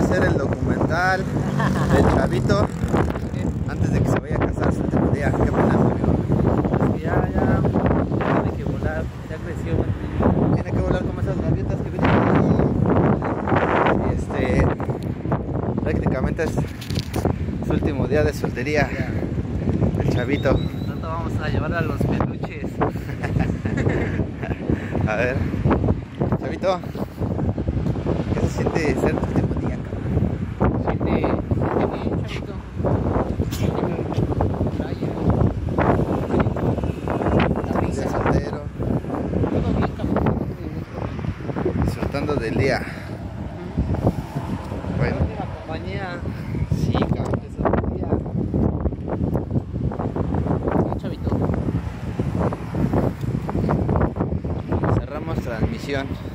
hacer el documental del chavito antes de que se vaya a casar su último día. ¿Qué opinas, amigo? Pues ya tiene que volar, ya creció. Tiene que volar como esas gaviotas que vienen ahí. Prácticamente es su último día de soltería. El chavito. Pronto vamos a llevar a los peluches. A ver, chavito, ¿qué se siente ser tu último día, cabrón? Siente bien, chavito. La Día risa. soltero, Todo bien, cabrón. disfrutando del día. Bueno, La compañía. sí, cabrón, que soltería. Chavito. Cerramos transmisión.